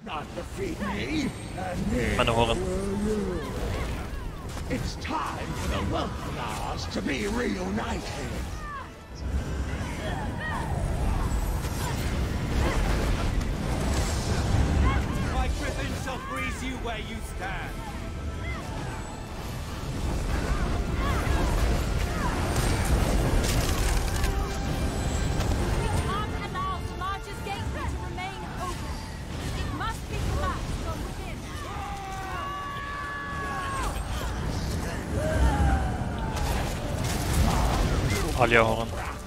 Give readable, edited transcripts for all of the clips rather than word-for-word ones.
not defeat me, and Met de horen. it's time for the Welcomers to be reunited. My griffin shall freeze you where you stand. We can't allow Samarja's gateway to remain open. It must be collapsed from within. Alja horen.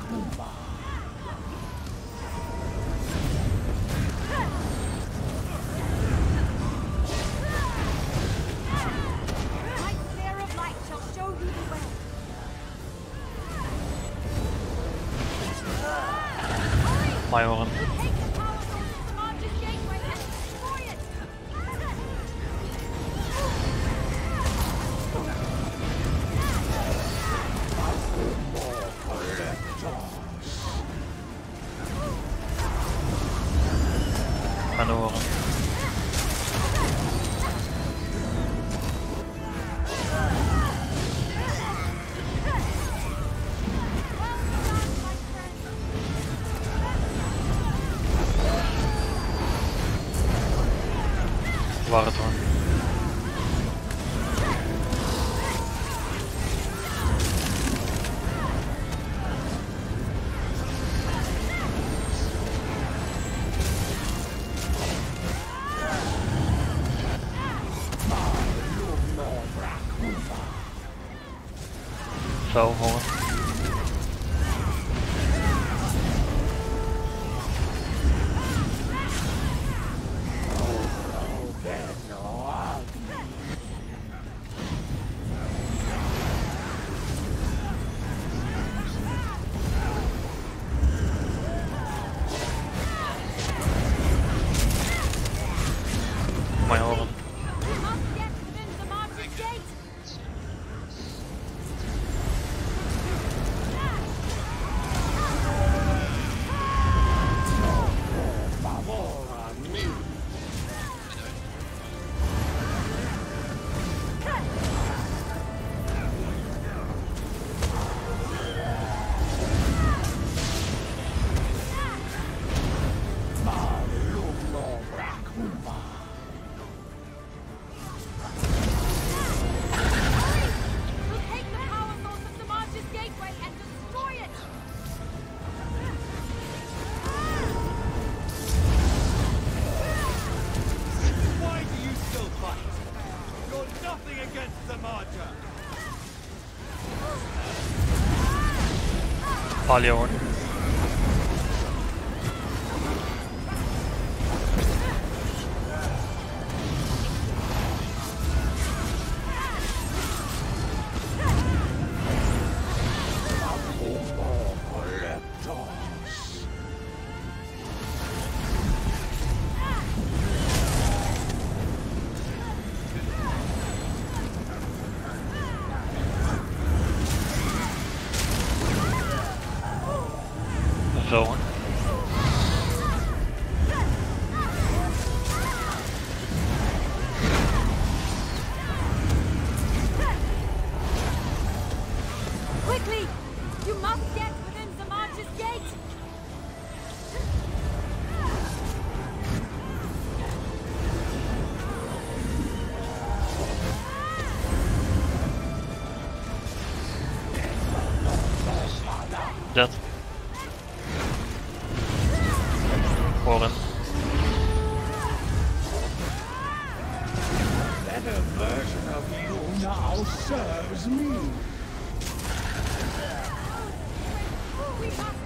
My sphere of light shall show you the way. Mij horen. Take the power source of Samarja's gateway and destroy it. Met de horen. Waar het hoor. Zo horen. Mij horen. We must get within Samarja's gate. We'll take the power source of Samarja's gateway and destroy it. Why do you still fight? You're nothing against Samarja. Alja hoor. Zo hoor. Quickly! You must get within Samarja's gate! Dat. Horen. Better version of you now serves me. We must...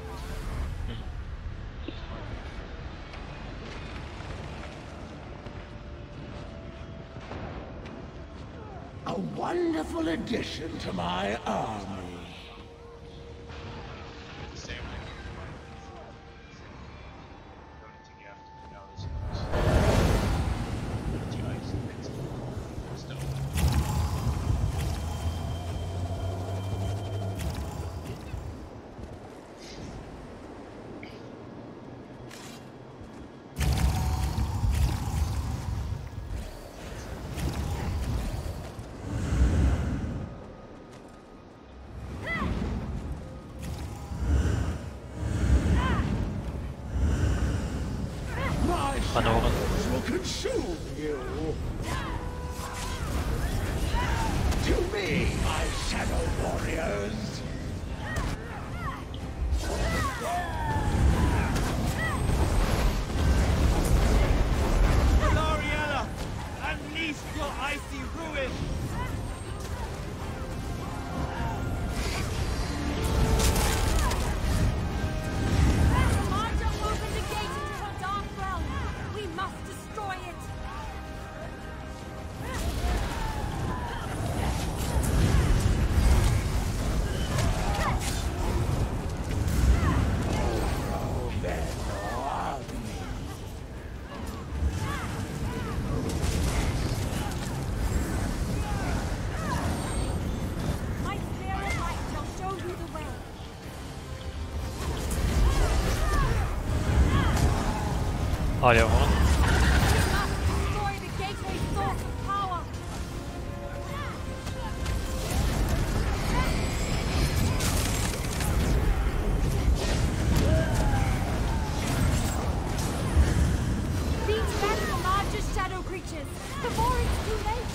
A wonderful addition to my army. Van Oren. shadows will consume you. To me, my shadow warriors. Gloriella, unleash your icy ruin! The Marja opened a gate into her dark realm. We must destroy it. My spear of light shall show you the way. Alja horen. We must destroy the gateway source of power. Beat back the largest shadow creatures before it's too late.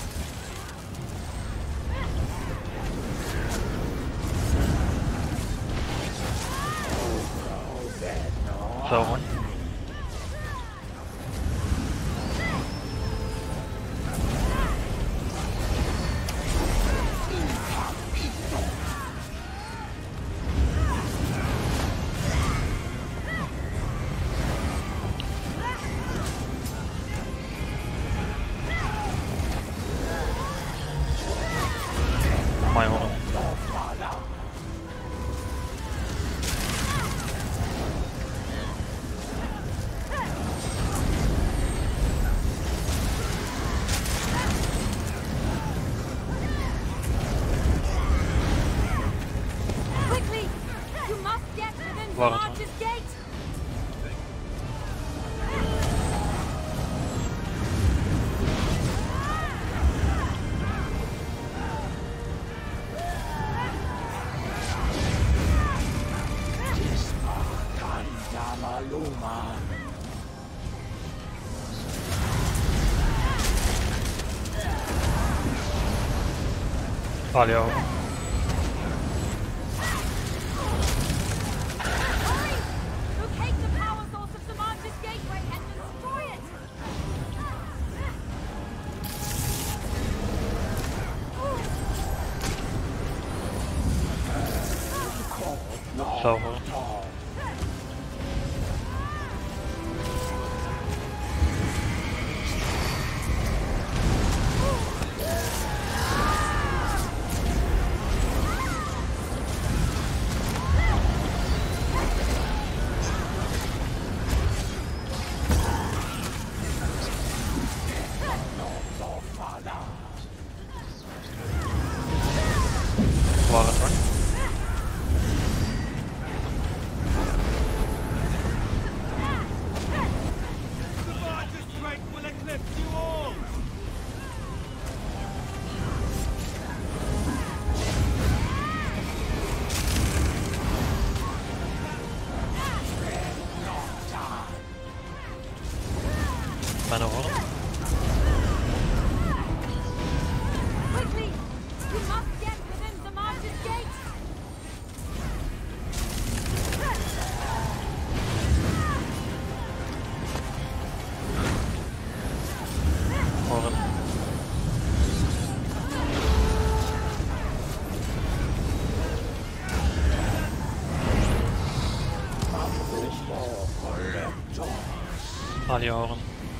Velgen. Mij horen. Quickly! You must get within the Waar het largest gate. Kandamaluma. Alja horen. Hurry! Locate the power source of the Marja's gateway and destroy it. Velgen. Waar het hoor. The Marja's strength will eclipse you all! Mijn horen. Quickly! You must get within the Marja's gate. Horen. Alja horen.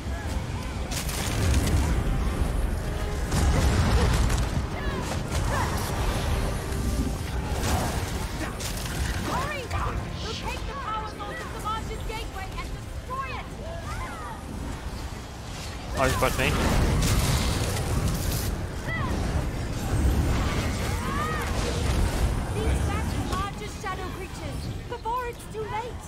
Hurry! Locate the power source of the Marja's gateway and destroy it. Ijsbad mee. Beat back the largest shadow creatures before it's too late.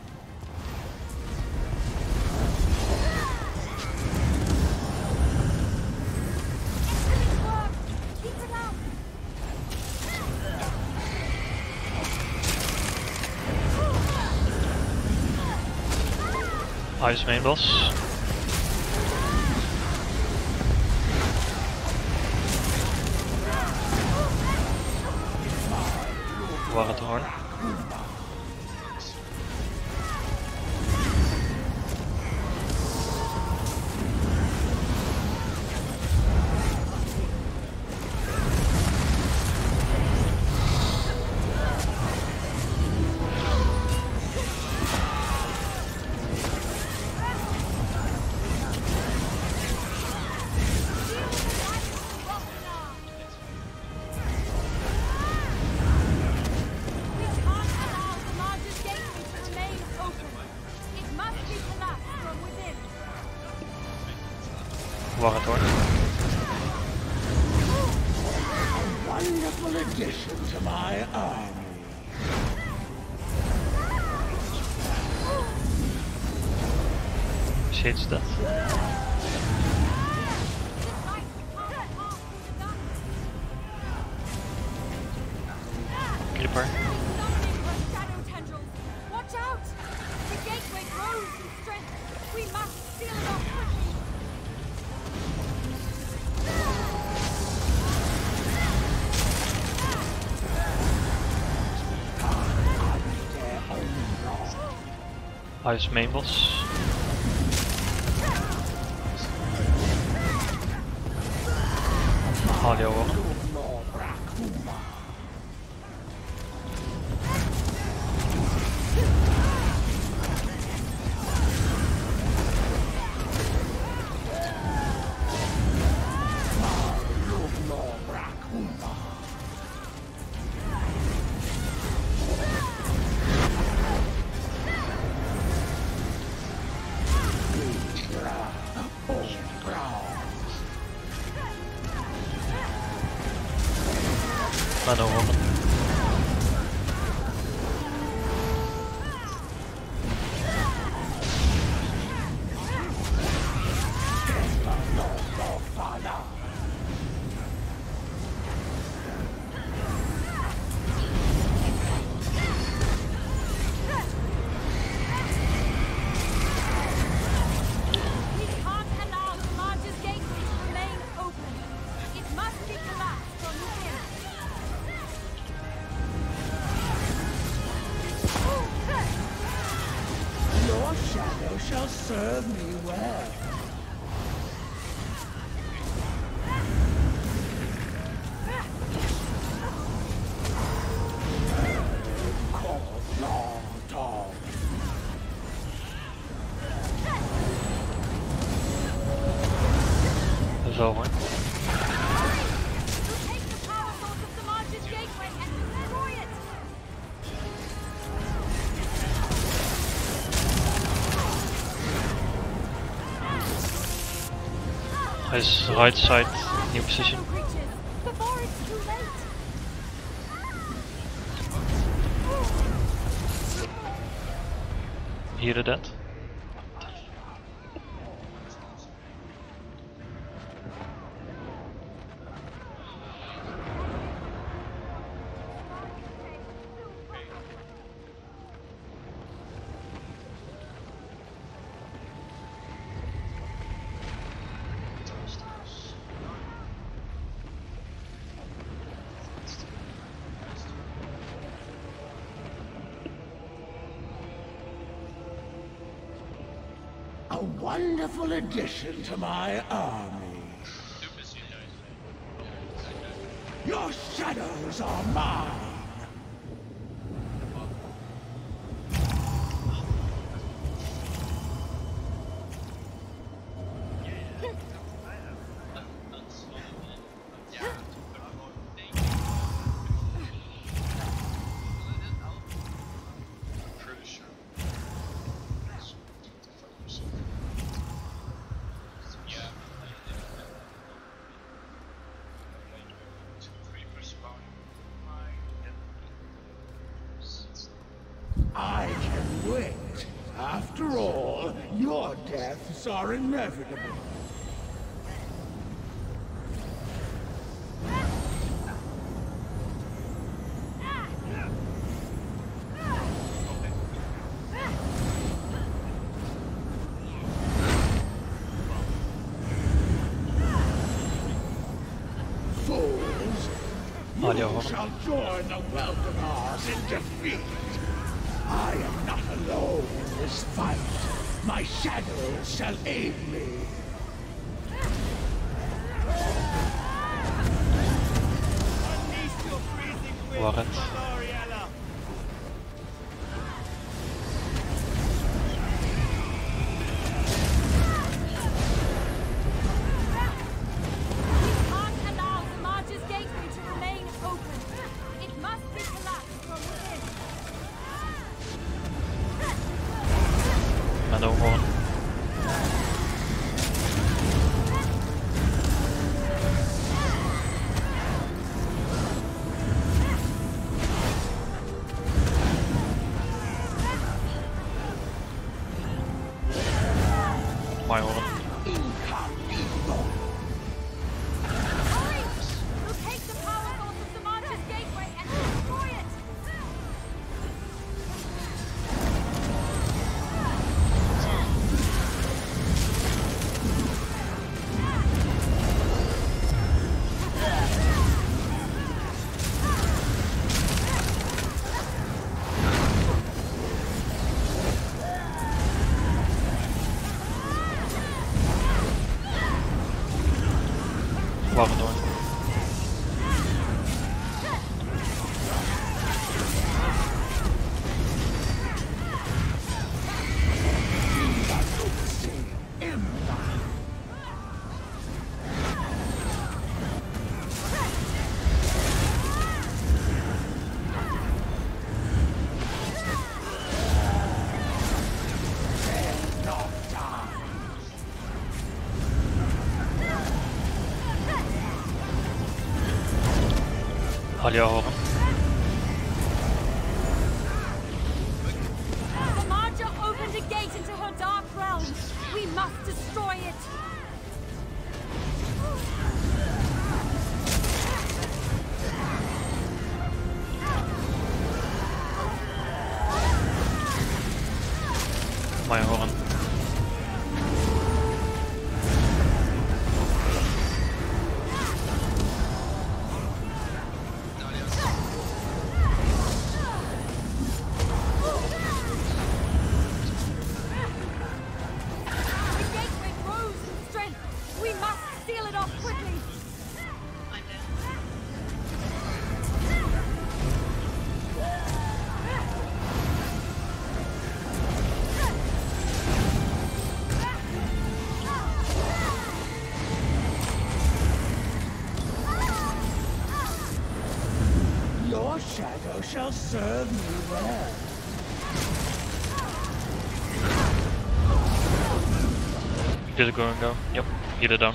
Excellent work! Keep it up! Ice main boss. Waar het hoorn. Waar het hoorn. Wonderful addition to my army. Shit's dat. Creeper. Watch out! The gateway grows in strength. We must seal it off quickly. Ice Mabels. Haal jou wel. Aan de honden. Shall serve me well. Zo hoor. His right side, new position. Hear that? A wonderful addition to my army. Your shadows are mine. I can wait. After all, your deaths are inevitable. Alja Who horen. shall join the Welcomers in defeat? I am not alone in this fight. My shadow shall aid me. Unleash your freezing wind, Warret. Valoriella! We can't allow the March's gateway to remain open. It must be collapsed from within. Meadow horen. My horen. Hurry! Locate the power source of the March's gateway and destroy it! Warren door. Alja horen. The Marcha opened a gate into her dark realm. We must destroy it. My horen. The gateway grows in strength. We must seal it off quickly. Your shadow shall serve me well. Did it go and go? Yep. Hit it down.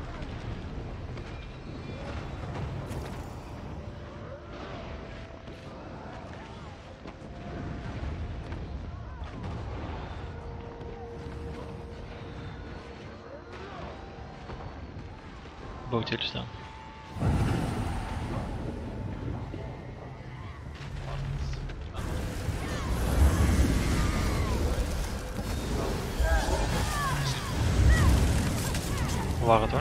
Boot hier staan. Waar het hoor?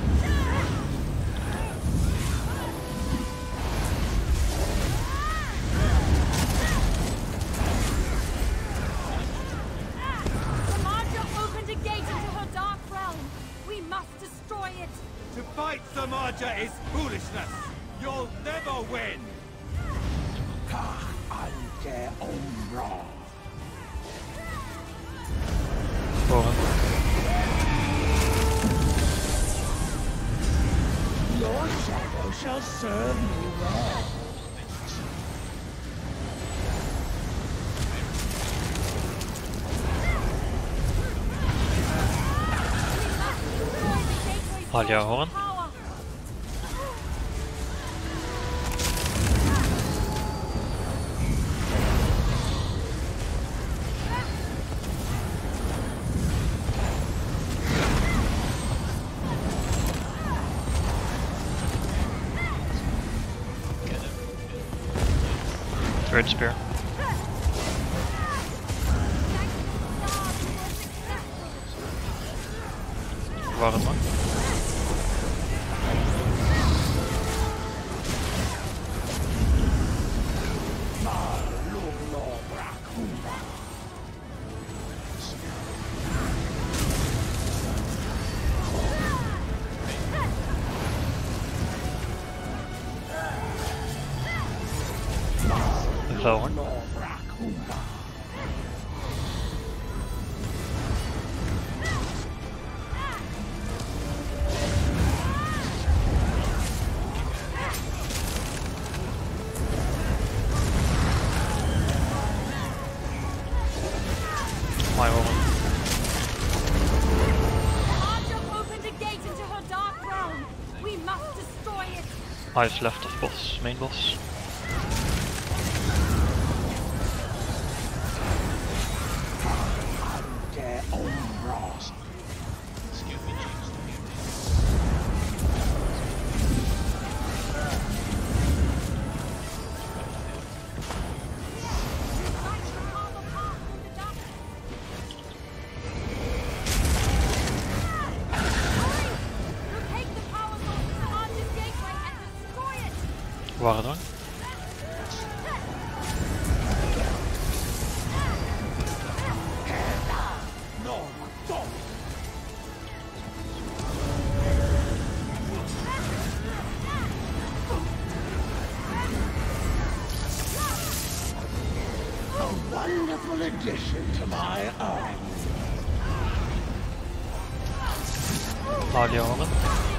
The Marcha opened a gate into her dark realm. We must destroy it. To fight Samarja is foolishness! You'll never win! Ante Umbra. Horen. Your shadow shall serve me well. Destroy the gateway Alja source horen. of power. Third spear. Waar het maar. Eyes left of boss, main boss. Ante Umbros. Waar dan? A wonderful addition to my army. Alia horen.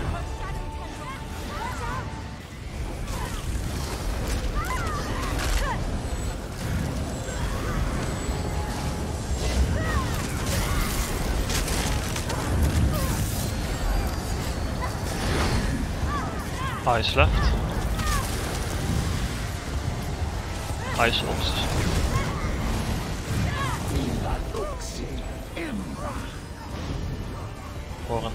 Eyes left. Eyes lost. Horen.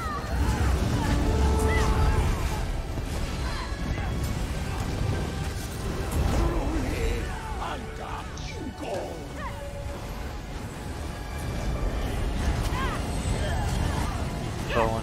Zoen.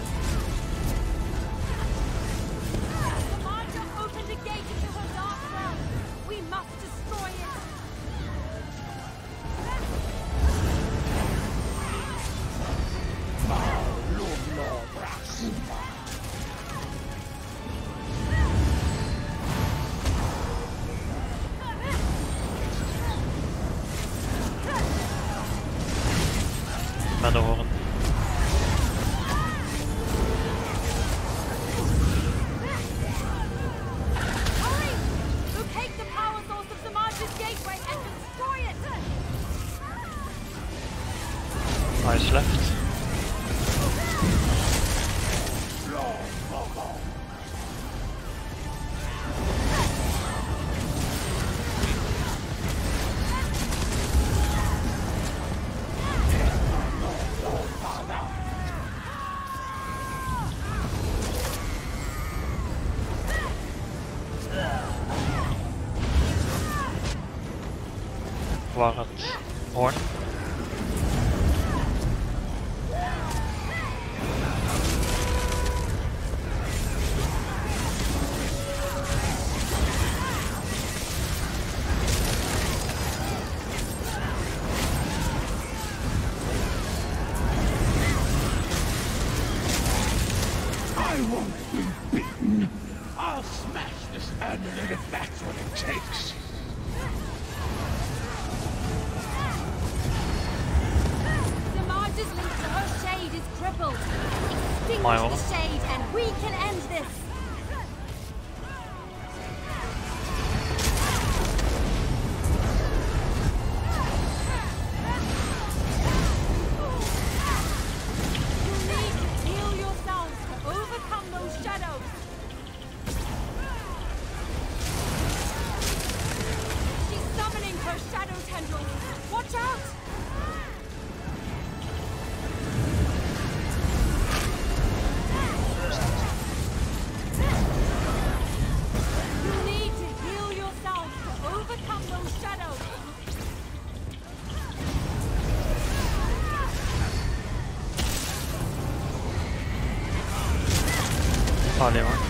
Verder horen. Eyes left. Waar het hoorn. I won't be beaten. I'll smash this amulet if that's what it takes. Samad's link to her shade is crippled. Extinguish Mile. the shade and we can end this. You need to heal yourselves to overcome those shadows. She's summoning her shadow tendrils. Watch out! You need to heal yourselves to overcome those shadows. Alia hoorn.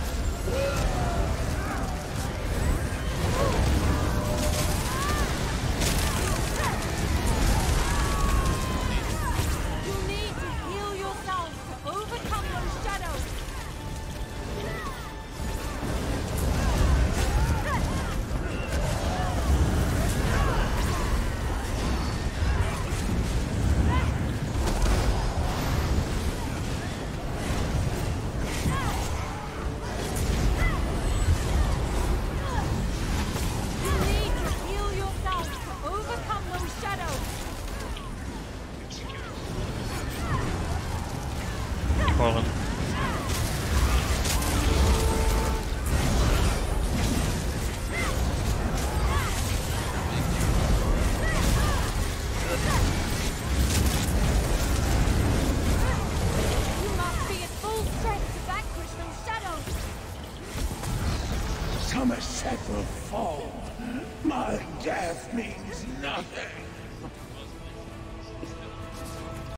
You need to heal yourselves to overcome those shadows. You need to heal yourselves to overcome those shadows. Horen. Somerset will fall. My death means nothing.